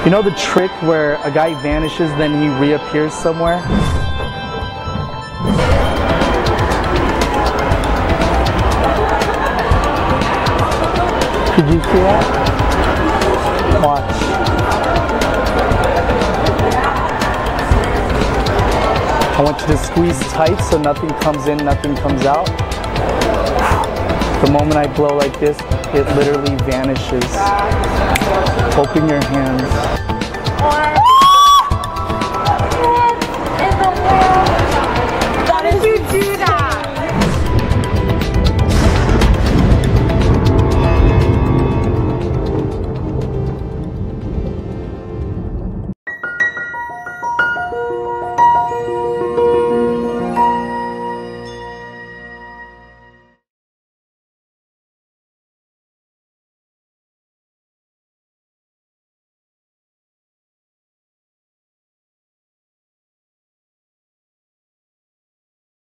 You know the trick where a guy vanishes, then he reappears somewhere? Did you see that? Watch. I want you to squeeze tight so nothing comes in, nothing comes out. The moment I blow like this, it literally vanishes. Open your hands.